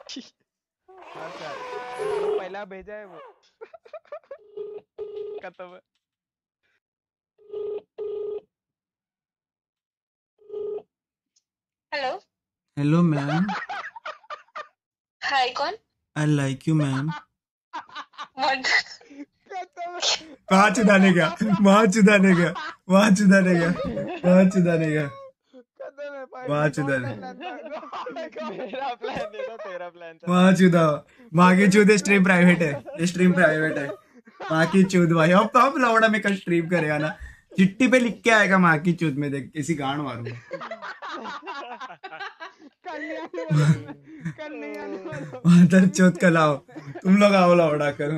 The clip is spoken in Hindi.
हाँ सर, जो पहला भेजा है वो खत्म है। हेलो। हेलो मैम, हाय, कौन? I like you ma'am. What? खत्म है। वहां चुदाने गया, वहां चुदाने गया, वहां चुदाने गया, वहां चुदाने गया, खत्म है भाई। वहां ये कौन चुदाने, सा प्लान था? मेरा प्लान नहीं था, तेरा प्लान था। वहां चुदा, वहां की चूद स्ट्रीम प्राइवेट है, ये स्ट्रीम प्राइवेट है। वहां की चूद भाई, अब लौड़ा में कल स्ट्रीम करेगा ना, चिट्ठी पे लिख के आएगा वहां की चूद में, देख किसी गांड मारूंगा। कल नहीं आने वाला मैं, कल नहीं आने वाला। मादर चौथ कल आओ, तुम लोग आओ लौड़ा करो।